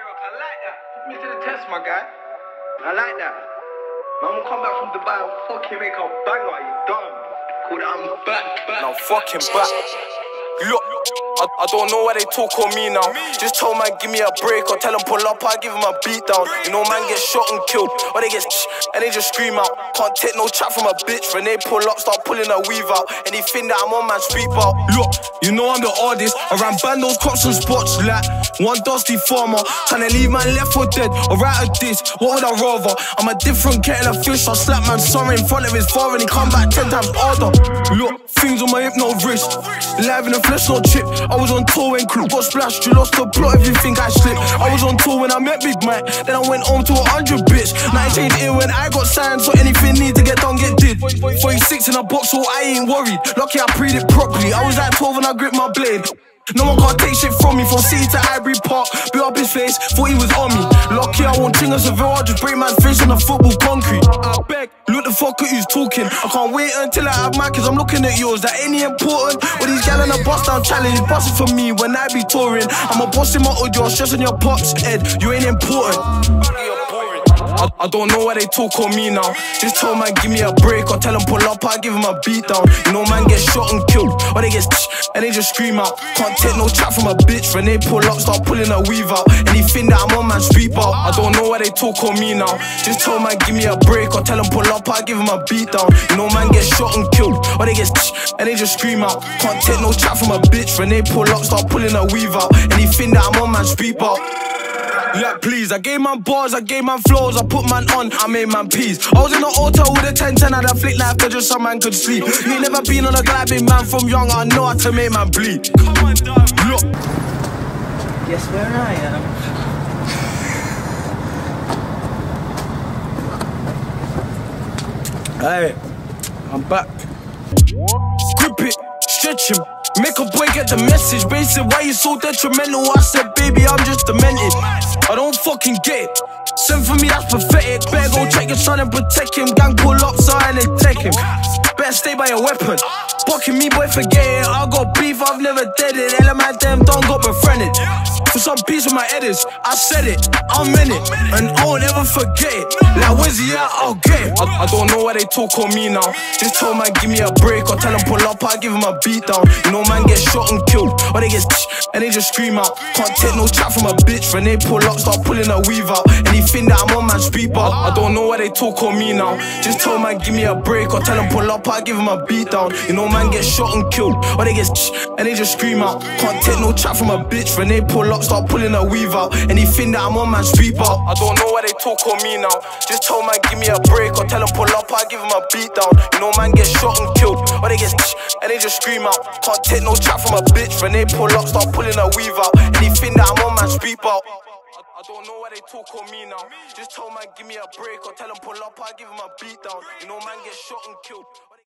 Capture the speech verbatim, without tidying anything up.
Rock, I like that. Put me to the test, my guy. I like that. Man will come back from Dubai and fucking make a banger, you dumb. Call it I'm back, back. Now fucking back. Look, I, I don't know why they talk on me now. Just tell man give me a break or tell them pull up, I give him a beat down. You know man get shot and killed, or they get and they just scream out. Can't take no chat from a bitch. When they pull up, start pulling a weave out. Anything that I'm on, man, speak out. Look, you know I'm the hardest. I ran bandos, cops and spots like one dusty farmer. Trying to leave man left for dead or right at this. What would I rather? I'm a different kettle of fish. I slap man sorry in front of his father and he come back ten times harder. Look, things on my hip, no wrist. Live in the flesh, no chip. I was on tour when Clue got splashed. You lost the plot if you think I slipped. I was on tour when I met Big Mike. Then I went home to a hundred bits. Now I changed ear when I got signed, so anything need to get done, get did. forty-six in a box, so I ain't worried. Lucky I preed it properly. I was like twelve when I gripped my blade. No one can't take shit from me. From City to Ivory Park, built up his face, thought he was on me. Lucky I won't ting a Seville, I'll just break man's face on the football concrete. I beg, look the fuck at who's talking. I can't wait until I have my kids, I'm looking at yours. That any important? All these gal on a bust down challenge, busting for me when I be touring. I'm a boss in my audio, stress on your pops, Ed, you ain't important. I, I don't know why they talk on me now. Just tell man give me a break or tell them pull up, I give him a beat down. You know man get shot and killed, or they get and they just scream out. Can't take no chat from a bitch. When they pull up, start pulling a weave out. Anything that I'm on, man, speak out. I don't know why they talk on me now. Just tell man give me a break or tell them pull up, I give him a beat down. You know man get shot and killed, or they get and they just scream out. Can't take no chat from a bitch. When they pull up, start pulling a weave out. Anything that I'm on, man, speak out. Like please, I gave man bars, I gave man flows, I put man on, I made man peace. I was in the hotel with a ten ten, had a flick life that just some man could sleep. You ain't never been on a gliding man from young, I know how to make man bleed. Come on, dog. Look. Guess where I am? Hey, I'm back. Grip it, stretch him. Make a boy get the message. Basic, why you so detrimental? I said, baby, I'm just demented. I don't fucking get it. Send for me, that's pathetic. Better go check your son and protect him. Gang pull up, so I ain't take him. Better stay by your weapon. Bucking me, boy, forget it. I got beef, I've never dead it. Element them don't got befriended. For some piece of my editors, I said it, I'm in it, and I won't ever forget it. Like, where's he at? I'll get it. I, I don't know why they talk on me now. Just tell man give me a break or tell him pull up, I give him a beat down. You know man get shot and killed, or they get and they just scream out. Can't take no chat from a bitch. When they pull up, start pulling a weave out. Anything that I'm on, man, speak out. I don't know why they talk on me now. Just tell man give me a break or tell him pull up, I give him a beat down. You know man get shot and killed, or they get and they just scream out. Can't take no chat from a bitch. When they pull up, start pulling a weave out. Anything that I'm on, man, speak out. I don't know why they talk on me now. Just tell man give me a break or tell him pull up, I give him a beat down. You know man get shot and killed, or they get and they just scream out. Can't take no chat from a bitch. When they pull up, start pulling a weave out. Anything that I'm on, man, speak out. I don't know why they talk on me now. Just tell man give me a break or tell him pull up, I give him a beat down. You know man get shot and killed.